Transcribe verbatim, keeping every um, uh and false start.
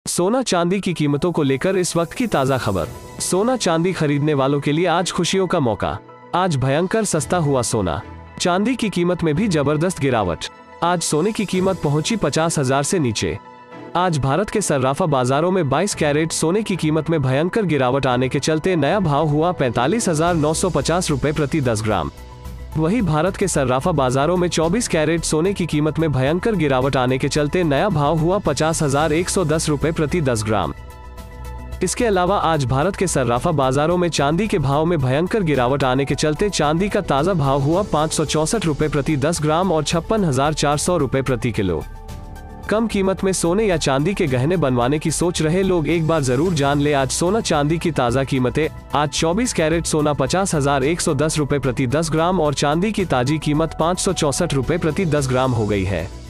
सोना चांदी की कीमतों को लेकर इस वक्त की ताजा खबर। सोना चांदी खरीदने वालों के लिए आज खुशियों का मौका। आज भयंकर सस्ता हुआ सोना चांदी की कीमत में भी जबरदस्त गिरावट। आज सोने की कीमत पहुंची पचास हजार से नीचे। आज भारत के सर्राफा बाजारों में बाईस कैरेट सोने की कीमत में भयंकर गिरावट आने के चलते नया भाव हुआ पैंतालीस हजार नौ सौ पचास रुपए प्रति दस ग्राम। वहीं भारत के सर्राफा बाजारों में चौबीस कैरेट सोने की कीमत में भयंकर गिरावट आने के चलते नया भाव हुआ पचास हजार एक सौ दस रुपए प्रति दस ग्राम। इसके अलावा आज भारत के सर्राफा बाजारों में चांदी के भाव में भयंकर गिरावट आने के चलते चांदी का ताजा भाव हुआ पाँच सौ चौसठ रुपए प्रति दस ग्राम और छप्पन हजार चार सौ रुपए प्रति किलो। कम कीमत में सोने या चांदी के गहने बनवाने की सोच रहे लोग एक बार जरूर जान ले आज सोना चांदी की ताज़ा कीमतें। आज चौबीस कैरेट सोना पचास हजार एक सौ दस रुपए प्रति दस ग्राम और चांदी की ताजी कीमत पाँच सौ चौसठ रुपए प्रति दस ग्राम हो गई है।